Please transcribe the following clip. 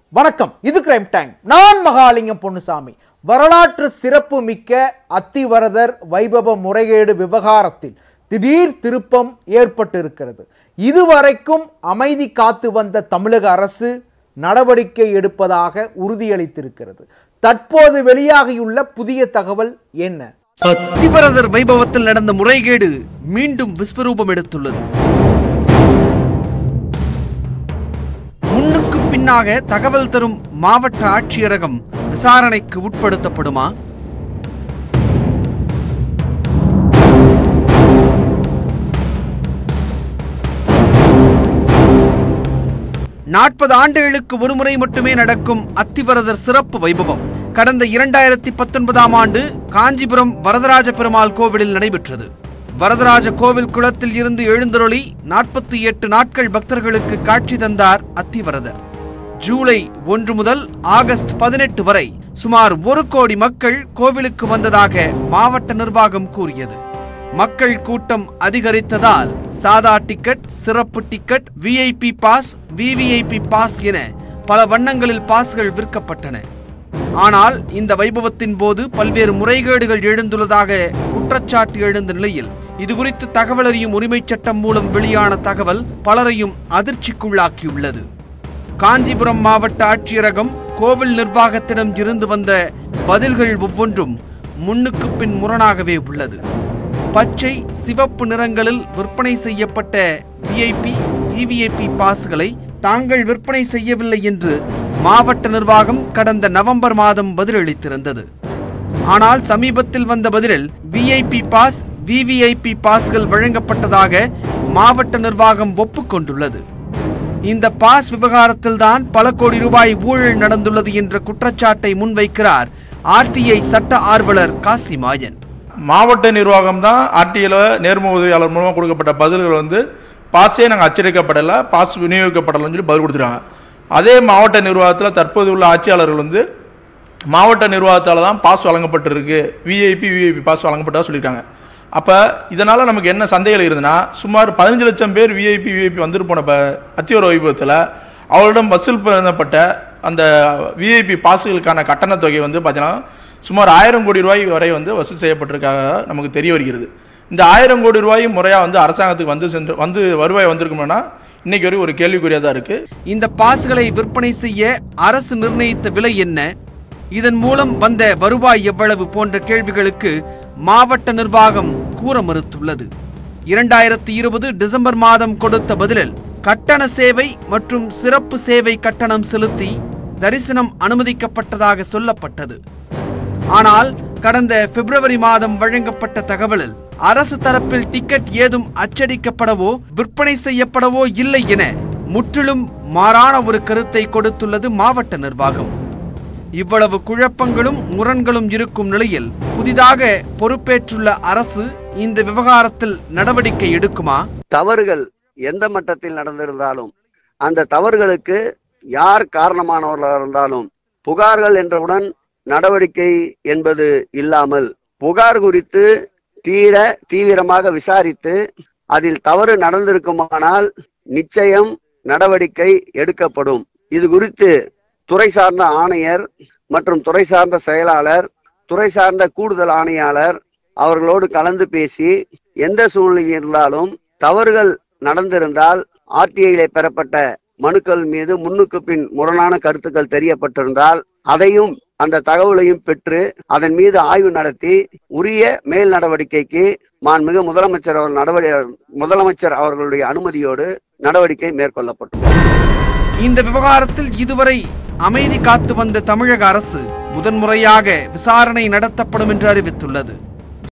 வணக்கம், இது crime time. நான் மகாலிங்கம் பொன்னுசாமி. வரலாற்று சிறப்பு மிக்க அத்திவரதர் வைபவ முறைகேடு விவகாரத்தில் திடீர் திருப்பம் ஏற்பட்டிருக்கிறது. இதுவரைக்கும் அமைதி காத்து வந்த தமிழக அரசு நடவடிக்கை எடுப்பதாக உறுதியளித்திருக்கிறது. தற்போது வெளியாகியுள்ள புதிய தகவல் என்ன? அத்திவரதர் வைபவத்தில் நடந்த முறைகேடு மீண்டும் விஸ்வரூபம் எடுத்துள்ளது. முன்னுக்கு பின்னாக தகவல் தரும் மாவட்ட ஆட்சியரகம் விசாரணைக்கு உட்படுத்தப்படுமா? நாற்பது ஆண்டுகளுக்கு ஒருமுறை மட்டுமே நடக்கும் அத்திவரதர் சிறப்பு வைபவம் கடந்த 2019ஆம் ஆண்டு காஞ்சிபுரம் வரதராஜ பெருமாள் கோவிலில் நடைபெற்றது. வரதராஜ கோவில் குளத்தில் இருந்து எழுந்தருளி 48 நாட்கள் பக்தர்களுக்கு காட்சி தந்தார் அத்திவரதர். ஜூலை 1 முதல் ஆகஸ்ட் 18 வரை சுமார் 1 கோடி மக்கள் கோவிலுக்கு வந்ததாக மாவட்ட நிர்வாகம் கூறியது. மக்கள் கூட்டம் அதிகரித்ததால் சாதா டிக்கெட், சிறப்பு ticket, VIP pass, VVIP pass என பல வண்ணங்களில் பாஸ்கள் விற்கப்பட்டன. ஆனால் இந்த வைபவத்தின் போது பல்வேறு முறைகேடுகள் எழுந்துள்ளதாக குற்றச்சாட்டு எழுந்த நிலையில் இதுகுறித்து தகவல் அறியும் உரிமை சட்டம் மூலம் வெளியான தகவல் பலரையும் அதிர்ச்சிக்குள்ளாக்கியுள்ளது. காஞ்சிபுரம் மாவட்ட ஆட்சியரகம் கோவில் நிர்வாகத்திடம் இருந்து வந்த பதில்கள் ஒவ்வொன்றும் முன்னுக்கு பின் முரணாகவே உள்ளது. பச்சை, சிவப்பு நிறங்களில் விற்பனை செய்யப்பட்ட விஐபி, விவிஐபி பாஸ்களை தாங்கள் விற்பனை செய்யவில்லை என்று மாவட்ட நிர்வாகம் கடந்த நவம்பர் மாதம் பதிலளித்திருந்தது. ஆனால் சமீபத்தில் வந்த பதிலில் விஐபி பாஸ், விவிஐபி பாஸ்கள் வழங்கப்பட்டதாக மாவட்ட நிர்வாகம் ஒப்புக்கொண்டுள்ளது. இந்த பாஸ் விவகாரத்தில் தான் பல கோடி ரூபாய் ஊழல் நடந்துள்ளது என்ற குற்றச்சாட்டை முன்வைக்கிறார் ஆர்டிஐ சட்ட ஆர்வலர் காசிமாயன். மாவட்ட நிர்வாகம் தான் ஆர்டிஐல நேர்முக உதவியாளர் மூலமாக கொடுக்கப்பட்ட பதில்கள் பாஸே நாங்கள் அச்சடிக்கப்படலை, பாஸ் விநியோகிக்கப்படலைன்னு சொல்லி பதில் கொடுத்துருக்காங்க. அதே மாவட்ட நிர்வாகத்தில் தற்போது உள்ள ஆட்சியாளர்கள் மாவட்ட நிர்வாகத்தால் தான் பாஸ் வழங்கப்பட்டிருக்கு, விஐபி பாஸ் வழங்கப்பட்டதாக சொல்லியிருக்காங்க. அப்போ இதனால் நமக்கு என்ன சந்தேகம் இருந்ததுன்னா, சுமார் 15 லட்சம் பேர் விஐபி வந்துட்டு போன அத்திவர வைபவத்தில் அவர்களிடம் வசூல் பண்ணப்பட்ட அந்த விஐபி பாஸுகளுக்கான கட்டண தொகை பார்த்தீங்கன்னா சுமார் 1000 கோடி ரூபாய் வரை வசூல் செய்யப்பட்டிருக்காக நமக்கு தெரிய வருகிறது. இந்த 1000 கோடி ரூபாய் முறையாக அரசாங்கத்துக்கு வருவாய் வந்திருக்கும்னா இன்னைக்கு வரை ஒரு கேள்விக்குறியாக தான் இருக்கு. இந்த பாஸ்களை விற்பனை செய்ய அரசு நிர்ணயித்த விலை என்ன, இதன் மூலம் வந்த வருவாய் எவ்வளவு போன்ற கேள்விகளுக்கு மாவட்ட நிர்வாகம் கூற மறுத்துள்ளது. 2020 டிசம்பர் மாதம் கொடுத்த பதிலில் கட்டண சேவை மற்றும் சிறப்பு சேவை கட்டணம் செலுத்தி தரிசனம் அனுமதிக்கப்பட்டதாக சொல்லப்பட்டது. ஆனால் கடந்த பிப்ரவரி மாதம் வழங்கப்பட்ட தகவலில் அரசு தரப்பில் டிக்கெட் ஏதும் அச்சடிக்கப்படவோ விற்பனை செய்யப்படவோ இல்லை என முற்றிலும் மாறான ஒரு கருத்தை கொடுத்துள்ளது மாவட்ட நிர்வாகம். இவ்வளவு குழப்பங்களும் முரண்களும் இருக்கும் நிலையில் புதிதாக பொறுப்பேற்றுள்ள அரசு இந்த விவகாரத்தில் நடவடிக்கை எடுக்குமா? தவறுகள் எந்த மட்டத்தில் நடந்திருந்தாலும் அந்த தவறுகளுக்கு யார் காரணமானவர்களாக இருந்தாலும் புகார்கள் என்றவுடன் நடவடிக்கை என்பது இல்லாமல் புகார் குறித்து தீவிரமாக விசாரித்து அதில் தவறு நடந்திருக்குமானால் நிச்சயம் நடவடிக்கை எடுக்கப்படும். இது குறித்து துறை சார்ந்த ஆணையர் மற்றும் துறை சார்ந்த செயலாளர், துறை சார்ந்த கூடுதல் ஆணையாளர் அவர்களோடு கலந்து பேசி எந்த சூழ்நிலை இருந்தாலும் தவறுகள் நடந்திருந்தால் ஆர்டிஐயிலே பெறப்பட்ட மனுக்கள் மீது முன்னுக்கு பின் முரணான கருத்துக்கள் தெரியப்பட்டிருந்தால் அதையும் அந்த தகவலையும் பெற்று அதன் மீது ஆய்வு நடத்தி உரிய மேல் நடவடிக்கைக்கு மாண்புமிகு முதலமைச்சர் அவர்களுடைய அனுமதியோடு நடவடிக்கை மேற்கொள்ளப்பட்டது. இந்த விவகாரத்தில் இதுவரை அமைதி காத்து வந்த தமிழக அரசு முதன்முறையாக விசாரணை நடத்தப்படும் என்று அறிவித்துள்ளது.